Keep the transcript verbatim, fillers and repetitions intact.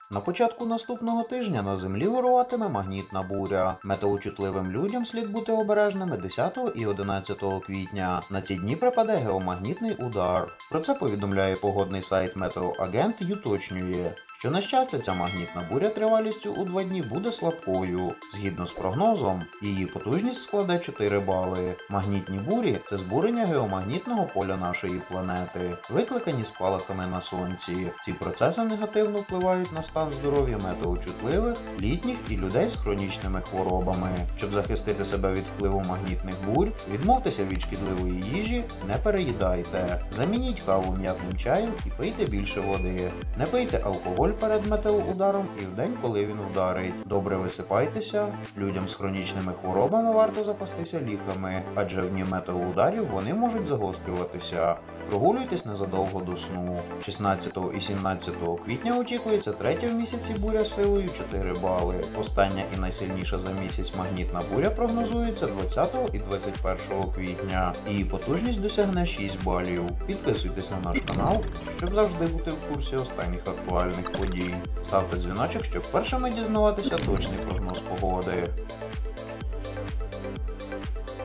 На початку наступного тижня на землі вируватиме магнітна буря. Метеочутливим людям слід бути обережними десятого і одинадцятого квітня. На ці дні припаде геомагнітний удар. Про це повідомляє погодний сайт Метеоагент й уточнює, що на щастя ця магнітна буря тривалістю у два дні буде слабкою. Згідно з прогнозом, її потужність складе чотири бали. Магнітні бурі – це збурення геомагнітного поля нашої планети, викликані спалахами на сонці. Ці процеси негативно впливають на стан здоров'я метеочутливих, літніх і людей з хронічними хворобами. Щоб захистити себе від впливу магнітних бурь, відмовтеся від шкідливої їжі, не переїдайте. Замініть каву м'ятним чаєм і пийте більше води. Не пийте алкоголь перед метеоударом і в день, коли він вдарить. Добре висипайтеся. Людям з хронічними хворобами варто запастися ліками, адже в дні метеоударів вони можуть загострюватися. Прогулюйтесь незадовго до сну. шістнадцятого і сімнадцятого квітня очікується третя в місяці буря силою чотири бали. Остання і найсильніша за місяць магнітна буря прогнозується двадцятого і двадцять першого квітня. Її потужність досягне шість балів. Підписуйтесь на наш канал, щоб завжди бути в курсі останніх актуальних подій. Ставте дзвіночок, щоб першими дізнаватися точний прогноз погоди.